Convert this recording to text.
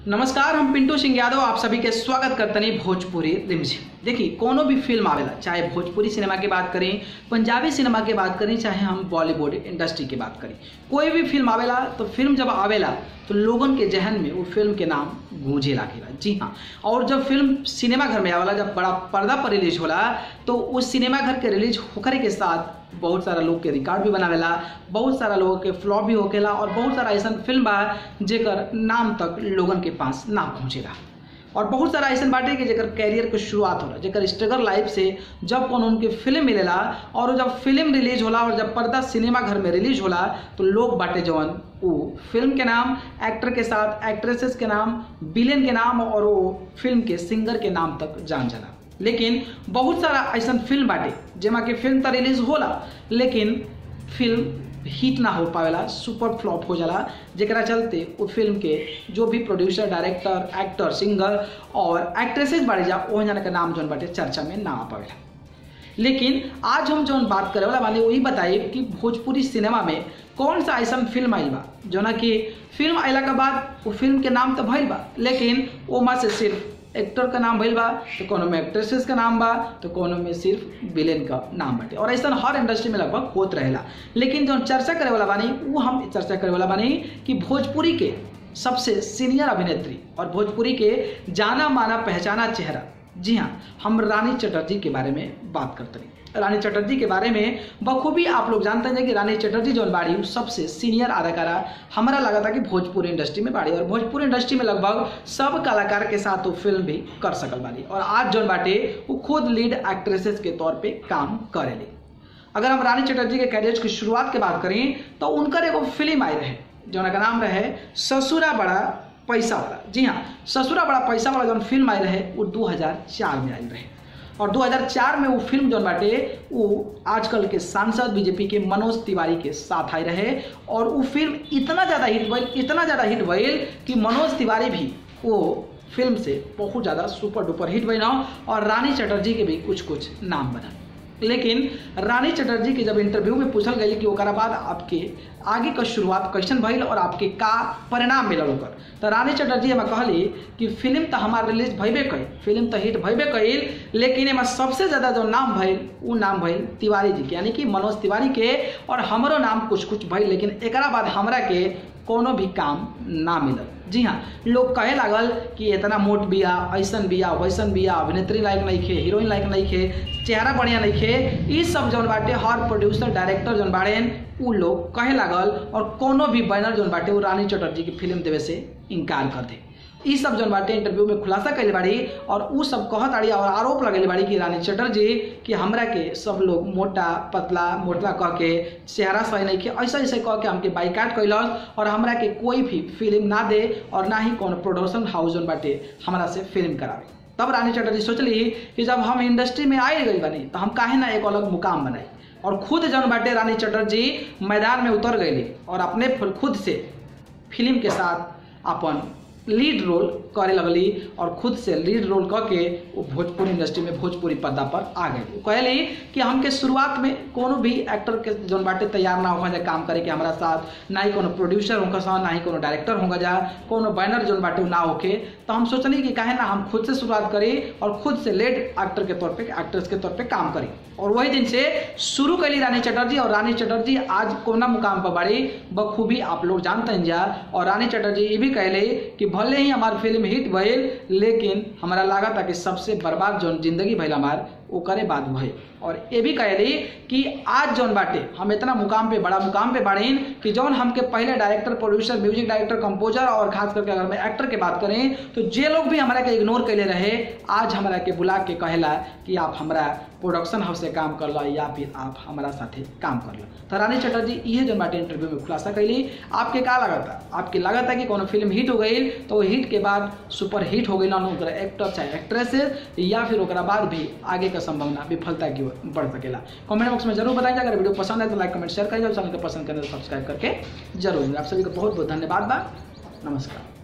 नमस्कार, हम पिंटू सिंह यादव आप सभी के स्वागत करते हैं भोजपुरी रिमझिम। देखिए, कोनो भी फिल्म आवेला, चाहे भोजपुरी सिनेमा की बात करें, पंजाबी सिनेमा की बात करें, चाहे हम बॉलीवुड इंडस्ट्री की बात करें, कोई भी फिल्म आवेला तो फिल्म जब आवेला तो लोगन के जहन में वो फिल्म के नाम गूंजे लागेला। जी हाँ, और जब फिल्म सिनेमा घर में आवेला, जब बड़ा पर्दा पर रिलीज होला तो उस सिनेमा घर के रिलीज होकर के साथ बहुत सारा लोग के रिकॉर्ड भी बनावेला, बहुत सारा लोगों के फ्लॉप भी होकेला और बहुत सारा ऐसा फिल्म बा जेकर नाम तक लोगन के पास ना पहुँचेला। और बहुत सारा ऐसा बाटे कि जेकर कैरियर के शुरुआत होला, जेकर स्ट्रगल लाइफ से जब कौन उनके फिल्म मिलेला और जब फिल्म रिलीज होला और जब पर्दा सिनेमा घर में रिलीज होला तो लोग बाटे जवन वो फिल्म के नाम, एक्टर के साथ एक्ट्रेसेस के नाम, विलेन के नाम और वो फिल्म के सिंगर के नाम तक जान जाला। लेकिन बहुत सारा ऐसा फिल्म बाटे जेमा के फिल्म तो रिलीज होला लेकिन फिल्म हिट ना हो पावेला, सुपर फ्लॉप हो जाला, जेकरा चलते वो फिल्म के जो भी प्रोड्यूसर, डायरेक्टर, एक्टर, सिंगर और एक्ट्रेसेस बाड़े जा ओह जना के नाम जौन बाटे चर्चा में ना आ पावेला। लेकिन आज हम जौन बात करे वाला माने वही बताइए कि भोजपुरी सिनेमा में कौन सा ऐसा फिल्म आइल बा जोना कि फिल्म आइला के बाद वो फिल्म के नाम तो भइल बा लेकिन वो में से सिर्फ एक्टर का नाम भइल बा, तो कोनो में एक्ट्रेसेस का नाम बा, तो कोनो में सिर्फ विलेन का नाम बाटे। और ऐसा हर इंडस्ट्री में लगभग होत रहेला। लेकिन जो चर्चा करे वाला बानी वो हम चर्चा करे वाला बानी कि भोजपुरी के सबसे सीनियर अभिनेत्री और भोजपुरी के जाना माना पहचाना चेहरा, जी हाँ, हम रानी चटर्जी के बारे में बात करते हैं। रानी चटर्जी के बारे में बखूबी आप लोग जानते हैं कि रानी चटर्जी जो बाड़ी सबसे सीनियर अदाकारा हमारा लगा था कि भोजपुरी इंडस्ट्री में बाड़ी और भोजपुरी इंडस्ट्री में लगभग सब कलाकार के साथ वो फिल्म भी कर सकल बाड़ी और आज जो बाटे वो खुद लीड एक्ट्रेसेस के तौर पे काम करेली। अगर हम रानी चटर्जी के कैरियर की शुरुआत की बात करें तो उनकर एगो फिल्म आई रहे जो का नाम रहे ससुरा बड़ा पैसा वाला। जी हाँ, ससुरा बड़ा पैसा वाला जो फिल्म आई रहे वो 2004 में आई रहे और 2004 में वो फिल्म जो बाटे वो आजकल के सांसद बीजेपी के मनोज तिवारी के साथ आई रहे और वो फिल्म इतना ज़्यादा हिट भइल कि मनोज तिवारी भी वो फिल्म से बहुत ज़्यादा सुपर डुपर हिट भइल और रानी चटर्जी के भी कुछ नाम बना। लेकिन रानी चटर्जी के जब इंटरव्यू में पूछल गई कि ओकरा बाद आपके आगे का शुरुआत कैसन भइल और आपके का परिणाम मिलल ओकर, तो रानी चटर्जी हमें कहली कि फिल्म तो हमार रिलीज भइबे कई, फिल्म तो हिट भइबे कईल, लेकिन एमा सबसे ज़्यादा जो नाम भइल वो नाम भइल तिवारी जी के, यानी कि मनोज तिवारी के, और हमरो नाम कुछ भइल, लेकिन एकरा बाद हमरा के कोनो भी काम ना मिलल। जी हाँ, लोग कहे लागल कि इतना मोट बिया, ऐसन बिया, वैसन बिया, अभिनेत्री लायक नहीं खे, हीरोइन लायक नहीं खे, चेहरा बढ़िया नहीं खे, ये सब जौन बाटे हर प्रोड्यूसर, डायरेक्टर जौन बाड़े उ लोग कहे लागल और कोनो भी बैनर जौन बाटे वो रानी चटर्जी की फिल्म देवे से इनकार कर दे। ये सब जौन बाटे इंटरव्यू में खुलासा कैले बाड़ी और उ सब कहत आड़ी और आरोप लगेले बाड़ी कि रानी चटर्जी कि हमरा के सब लोग मोटा मोटला कह के, चेहरा सही नहीं के, ऐसे कह के हमके बाइकाट कैलस और हमरा के कोई भी फिल्म ना दे और ना ही कोनो प्रोडक्शन हाउस जौन बाटे हमरा से फिल्म करावे। तब रानी चटर्जी सोचली कि जब हम इंडस्ट्री में आए गई बनी तो हम काहे ना एक अलग मुकाम बनाई और खुद जौन बाटे रानी चटर्जी मैदान में उतर गई और अपने खुद से फिल्म के साथ अपन लीड रोल करे लगली और खुद से लीड रोल करके वो भोजपुरी इंडस्ट्री में भोजपुरी पर्दा पर आ गई। कहली कि हमके शुरुआत में कोनो भी एक्टर के जौन बाटे तैयार ना होगा जा काम करे कि हमारा साथ, ना ही कोनो प्रोड्यूसर होगा साथ, ना ही कोनो डायरेक्टर होगा जा, कोनो बैनर जौन बाटे ना होके, तो हम सोचनी कि काहे ना हम खुद से शुरुआत करी और खुद से लीड एक्टर के तौर पर, एक्ट्रेस के तौर पर काम करी। और वही दिन से शुरू करी रानी चटर्जी और रानी चटर्जी आज कोना मुकाम पर बाड़ी बखूबी आप लोग जानते हैं जा। और रानी चटर्जी ये भी कहले कि भले ही हमार फिल्म हिट भइल लेकिन हमारा लगा था कि सबसे बर्बाद जौन जिंदगी भइल हमार वो करे बाद भइल। और ये भी कहली कि आज जौन बाटे हम इतना मुकाम पे, बड़ा मुकाम पे बाड़ीन कि जौन हमके पहले director, producer, music director, composer और खास करके अगर मैं एक्टर के बात करें तो जे लोग भी हमारा के इग्नोर कैले रहे आज हमारा के बुला के कहला कि आप हमारा प्रोडक्शन हाउस से काम कर लो या फिर आप हमारा साथे काम कर लो। तो रानी चटर्जी ये जो बाटे इंटरव्यू में खुलासा कैली। आपके का लगा था? आपके लगा था कि कोनो फिल्म हिट हो गई तो हिट के बाद सुपर हिट हो गई ना एक्टर चाहे एक्ट्रेसेस या फिर ओकरा बाद भी आगे का संभावना विफलता की ओर बढ़ सकेला। कमेंट बॉक्स में जरूर बताइए। अगर वीडियो पसंद है तो लाइक, कमेंट, शेयर करिए और चैनल को पसंद करने तो सब्सक्राइब करके जरूर। आप सभी को बहुत बहुत धन्यवाद। नमस्कार।